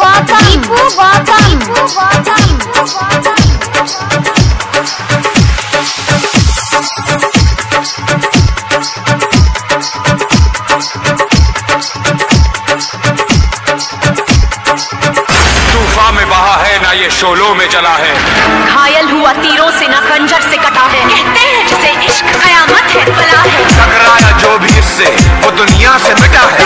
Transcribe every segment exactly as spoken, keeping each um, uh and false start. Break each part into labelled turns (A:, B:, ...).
A: तूफान में बहा है ना ये शोलों में जला है,
B: घायल हुआ तीरों से ना खंजर से कटा है, कहते हैं जिसे इश्क कयामत है बला है,
A: टकराया जो भी इससे वो दुनिया से मिटा है।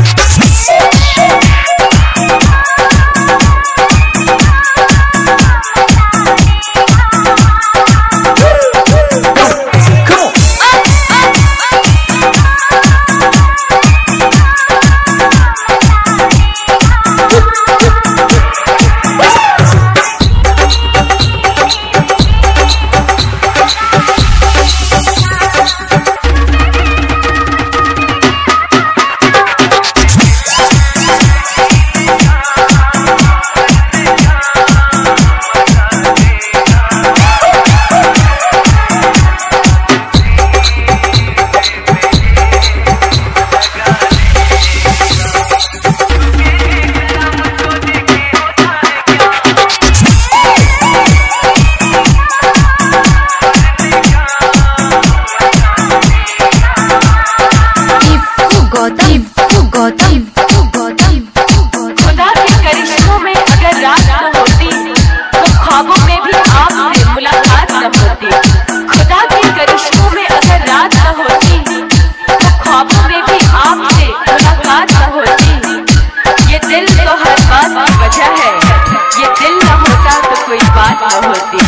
B: खुदा के करिश्मों में अगर रात न होती तो ख्वाबों में भी आपसे मुलाकात न होती, खुदा के करिश्मों में अगर रात न होती तो ख्वाबों में भी आपसे मुलाकात न होती। ये दिल तो हर बात की वजह है, ये दिल न होता तो कोई बात न होती।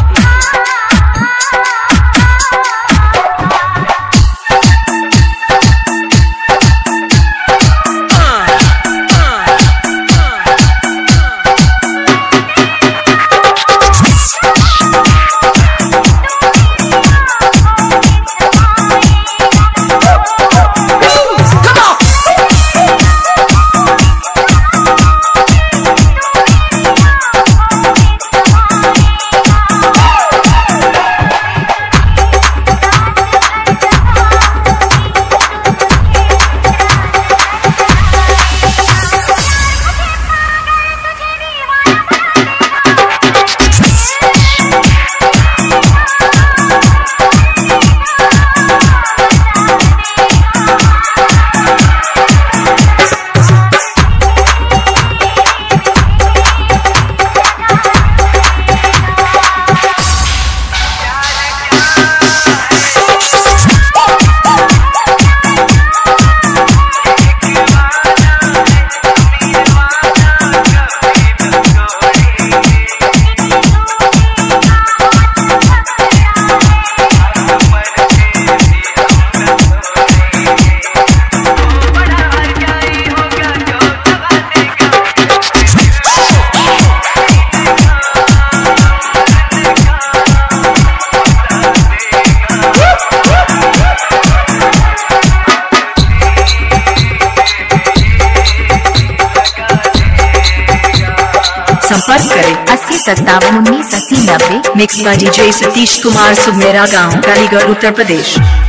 C: संपर्क करें अस्सी सत्तावन उन्नीस अस्सी नब्बे। Mix by DJ Satish Kumar Sumera गांव, अलीगढ़, उत्तर प्रदेश।